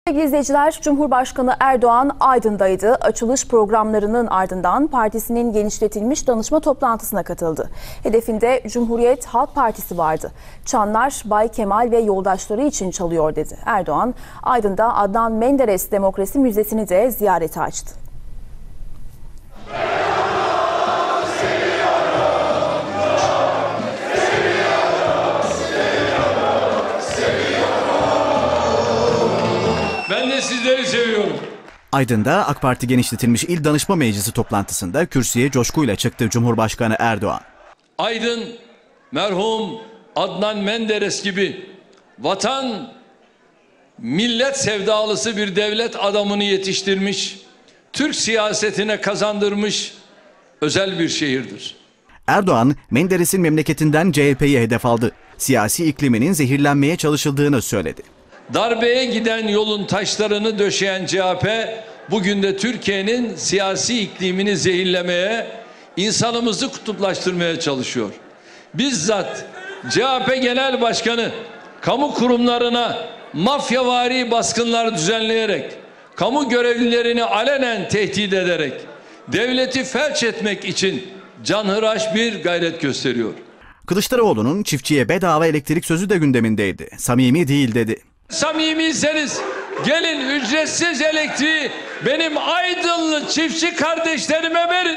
Sevgili izleyiciler, Cumhurbaşkanı Erdoğan Aydın'daydı. Açılış programlarının ardından partisinin genişletilmiş danışma toplantısına katıldı. Hedefinde Cumhuriyet Halk Partisi vardı. Çanlar Bay Kemal ve yoldaşları için çalıyor dedi. Erdoğan, Aydın'da Adnan Menderes Demokrasi Müzesi'ni de ziyarete açtı. Ben de sizleri seviyorum. Aydın'da AK Parti genişletilmiş İl Danışma Meclisi toplantısında kürsüye coşkuyla çıktı Cumhurbaşkanı Erdoğan. Aydın merhum Adnan Menderes gibi vatan, millet sevdalısı bir devlet adamını yetiştirmiş, Türk siyasetine kazandırmış özel bir şehirdir. Erdoğan, Menderes'in memleketinden CHP'yi hedef aldı. Siyasi ikliminin zehirlenmeye çalışıldığını söyledi. Darbeye giden yolun taşlarını döşeyen CHP bugün de Türkiye'nin siyasi iklimini zehirlemeye, insanımızı kutuplaştırmaya çalışıyor. Bizzat CHP Genel Başkanı kamu kurumlarına mafyavari baskınlar düzenleyerek, kamu görevlilerini alenen tehdit ederek, devleti felç etmek için canhıraş bir gayret gösteriyor. Kılıçdaroğlu'nun çiftçiye bedava elektrik sözü de gündemindeydi. Samimi değil dedi. Samimiyseniz gelin ücretsiz elektriği benim Aydınlı çiftçi kardeşlerime verin.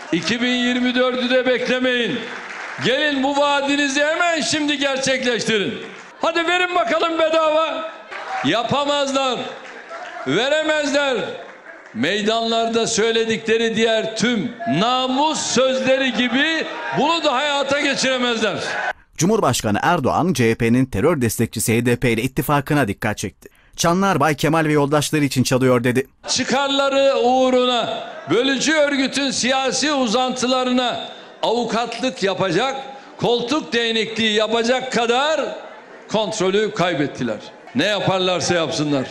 2024'ü de beklemeyin. Gelin bu vaadinizi hemen şimdi gerçekleştirin. Hadi verin bakalım bedava. Yapamazlar, veremezler. Meydanlarda söyledikleri diğer tüm namus sözleri gibi bunu da hayata geçiremezler. Cumhurbaşkanı Erdoğan, CHP'nin terör destekçisi HDP ile ittifakına dikkat çekti. Çanlar Bay Kemal ve yoldaşları için çalıyor dedi. Çıkarları uğruna bölücü örgütün siyasi uzantılarına avukatlık yapacak, koltuk değnekliği yapacak kadar kontrolü kaybettiler. Ne yaparlarsa yapsınlar.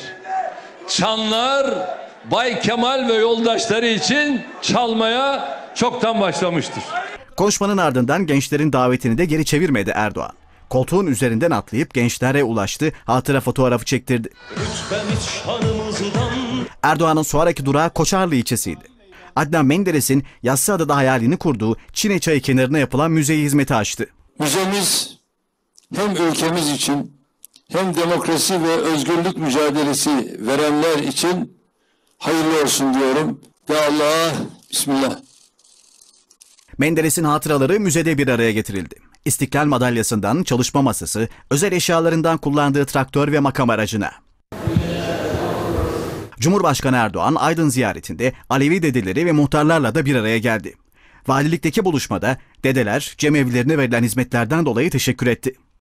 Çanlar Bay Kemal ve yoldaşları için çalmaya çoktan başlamıştır. Konuşmanın ardından gençlerin davetini de geri çevirmedi Erdoğan. Koltuğun üzerinden atlayıp gençlere ulaştı, hatıra fotoğrafı çektirdi. Erdoğan'ın sonraki durağı Koçarlı ilçesiydi. Adnan Menderes'in Yassıada'da hayalini kurduğu Çine Çayı kenarına yapılan müzeye hizmeti açtı. Müzemiz hem ülkemiz için hem demokrasi ve özgürlük mücadelesi verenler için hayırlı olsun diyorum. Ya Allah, Bismillah. Menderes'in hatıraları müzede bir araya getirildi. İstiklal madalyasından çalışma masası, özel eşyalarından kullandığı traktör ve makam aracına. Cumhurbaşkanı Erdoğan, Aydın ziyaretinde Alevi dedeleri ve muhtarlarla da bir araya geldi. Valilikteki buluşmada dedeler, cemevlerine verilen hizmetlerden dolayı teşekkür etti.